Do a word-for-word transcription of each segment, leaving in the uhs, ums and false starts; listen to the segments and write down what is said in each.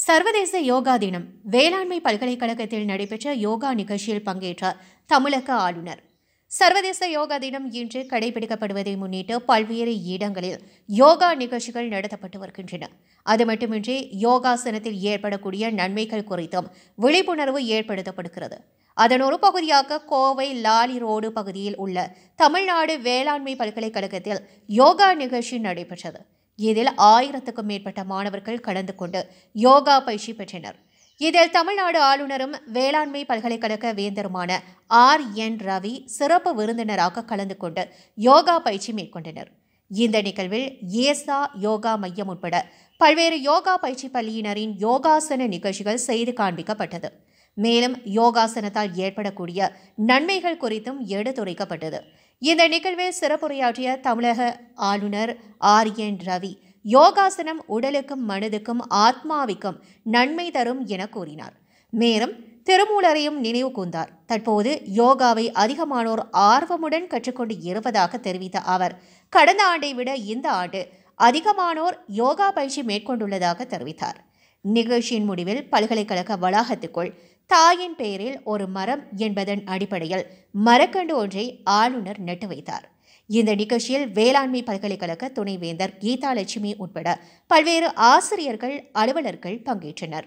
சர்வதேச யோகா தினம் வேளாண்மை பல்கலைக்கழகத்தில் நடைபெற்ற யோகா நிகழ்ச்சியில் பங்கேற்ற தமிழக ஆளுநர். சர்வதேச யோகா தினம் இன்று கடைபிடிக்கப்படுவதை முன்னிட்டு பல்வேறு இடங்களில் யோகா நிகழ்ச்சிகள் நடத்தப்பட்டு வருகின்றன. அது மட்டுமின்றி யோகாசனத்தில் ஏற்படக்கூடிய நன்மைகள் குறித்தும் விழிப்புணர்வு ஏற்படுத்தப்படுகிறது. அதன் ஒரு பகுதியாக கோவை லாலி ரோடு பகுதியில் உள்ள தமிழ்நாடு வேளாண்மை பல்கலைக்கழகத்தில் யோகா நிகழ்ச்சி நடைபெற்றது. இதில் ஆயிரத்துக்கும் மேற்பட்ட மாணவர்கள் கலந்து கொண்டு யோகா பயிற்சி பெற்றனர். இதில் தமிழ்நாடு ஆளுநரும் வேளாண்மை பல்கலைக்கழக வேந்தருமான ஆர் என் ரவி சிறப்பு விருந்தினராக கலந்து கொண்டு யோகா பயிற்சி மேற்கொண்டனர். இந்த நிகழ்வில் ஏசா யோகா மையம் உட்பட பல்வேறு யோகா பயிற்சி பள்ளியினரின் யோகாசன நிகழ்ச்சிகள் செய்து காண்பிக்கப்பட்டது. மேலும் யோகாசனத்தால் ஏற்படக்கூடிய நன்மைகள் குறித்தும் எடுத்துரைக்கப்பட்டது. இந்த நிகழ்வில் சிறப்புரையாற்றிய தமிழக ஆளுநர் ஆர் என் ரவி யோகாசனம் உடலுக்கும் மனதுக்கும் ஆத்மாவிக்கும் நன்மை தரும் என கூறினார். மேலும் திருமூலரையும் நினைவு கூர்ந்தார். தற்போது யோகாவை அதிகமானோர் ஆர்வமுடன் கற்றுக்கொண்டு இருப்பதாக தெரிவித்த அவர், கடந்த ஆண்டை விட இந்த ஆண்டு அதிகமானோர் யோகா பயிற்சி மேற்கொண்டுள்ளதாக தெரிவித்தார். நிகழ்ச்சியின் முடிவில் பல்கலைக்கழக வளாகத்துக்குள் தாயின் பெயரில் ஒரு மரம் என்பதன் அடிப்படையில் மரக்கன்று ஒன்றை ஆளுநர் நட்டு வைத்தார். இந்த நிகழ்ச்சியில் வேளாண்மை பல்கலைக்கழக துணைவேந்தர் கீதா லட்சுமி உட்பட பல்வேறு ஆசிரியர்கள், அலுவலர்கள் பங்கேற்றனர்.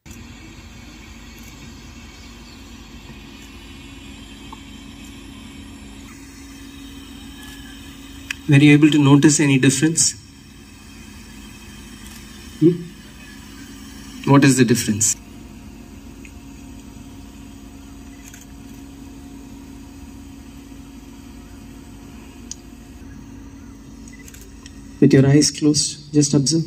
Were you able to notice any difference? Hmm? What is the difference? With your eyes closed, just observe.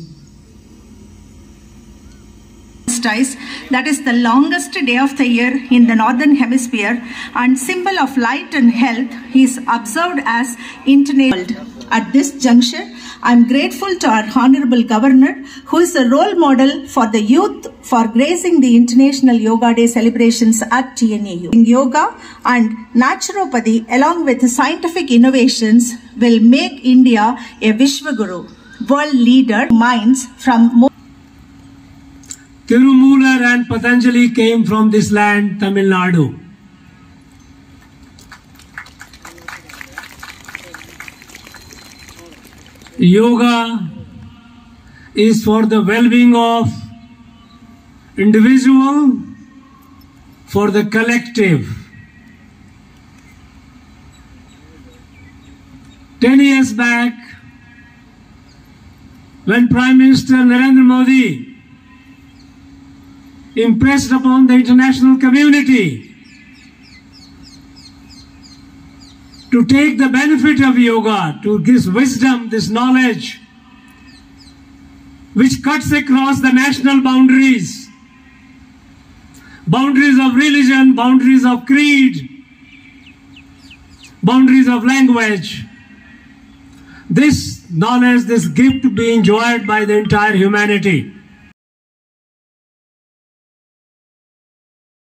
That is the longest day of the year in the northern hemisphere and symbol of light and health is observed as international. At this juncture, I am grateful to our Honorable Governor, who is a role model for the youth for gracing the International Yoga Day celebrations at T N A U. In yoga and naturopathy, along with scientific innovations, will make India a Vishwaguru, world leader minds from more. Tirumular and Patanjali came from this land, Tamil Nadu. Yoga is for the well-being of individual, for the collective. Ten years back, when Prime Minister Narendra Modi impressed upon the international community to take the benefit of yoga, to give wisdom, this knowledge, which cuts across the national boundaries, boundaries of religion, boundaries of creed, boundaries of language. This knowledge, this gift to be enjoyed by the entire humanity.